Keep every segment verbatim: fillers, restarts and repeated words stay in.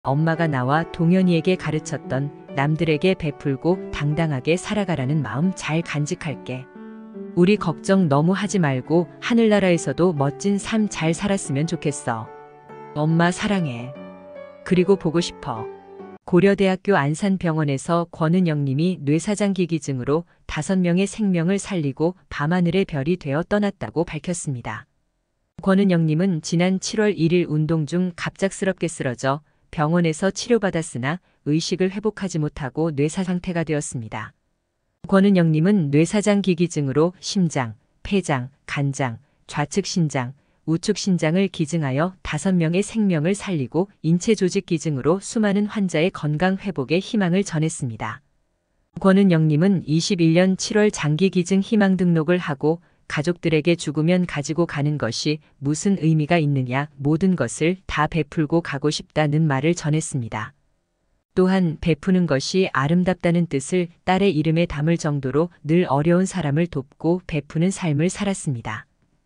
엄마가 나와 동현이에게 가르쳤던 남들에게 베풀고 당당하게 살아가라는 마음 잘 간직할게. 우리 걱정 너무 하지 말고 하늘나라에서도 멋진 삶 잘 살았으면 좋겠어. 엄마 사랑해. 그리고 보고 싶어. 고려대학교 안산병원에서 권은영 님이 뇌사장 기기증으로 다섯 명의 생명을 살리고 밤하늘의 별이 되어 떠났다고 밝혔습니다. 권은영 님은 지난 칠월 일일 운동 중 갑작스럽게 쓰러져 병원에서 치료받았으나 의식을 회복하지 못하고 뇌사 상태가 되었습니다. 권은영 님은 뇌사장 기기증으로 심장, 폐장, 간장, 좌측 신장, 우측 신장을 기증하여 다섯 명의 생명을 살리고 인체 조직 기증으로 수많은 환자의 건강 회복에 희망을 전했습니다. 권은영 님은 이십일년 칠월 장기 기증 희망 등록을 하고 가족들에게 죽으면 가지고 가는 것이 무슨 의미가 있느냐, 모든 것을 다 베풀고 가고 싶다는 말을 전했습니다. 또한 베푸는 것이 아름답다는 뜻을 딸의 이름에 담을 정도로 늘 어려운 사람을 돕고 베푸는 삶을 살았습니다.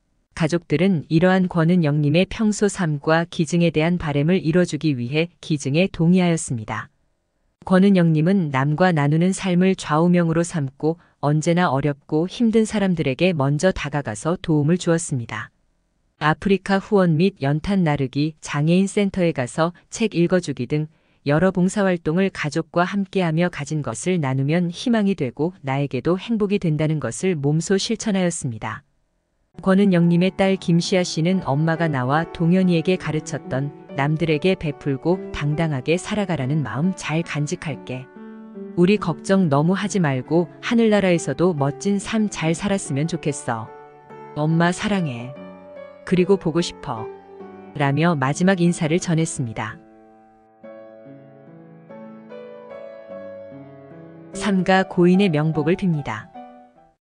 가족들은 이러한 권은영 님의 평소 삶과 기증에 대한 바람을 이뤄주기 위해 기증에 동의하였습니다. 권은영 님은 남과 나누는 삶을 좌우명으로 삼고 언제나 어렵고 힘든 사람들에게 먼저 다가가서 도움을 주었습니다. 아프리카 후원 및 연탄 나르기, 장애인 센터에 가서 책 읽어주기 등 여러 봉사활동을 가족과 함께하며 가진 것을 나누면 희망이 되고 나에게도 행복이 된다는 것을 몸소 실천하였습니다. 권은영 님의 딸 김시아 씨는 엄마가 나와 동현이에게 가르쳤던 남들에게 베풀고 당당하게 살아가라는 마음 잘 간직할게. 우리 걱정 너무 하지 말고 하늘나라에서도 멋진 삶 잘 살았으면 좋겠어. 엄마 사랑해. 그리고 보고 싶어. 라며 마지막 인사를 전했습니다. 삼가 고인의 명복을 빕니다.